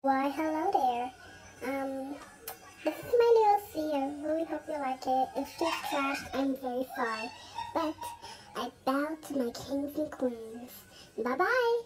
Why, hello there. This is my little C. I really hope you like it. If it's trash, I'm very sorry. But I bow to my kings and queens. Bye-bye.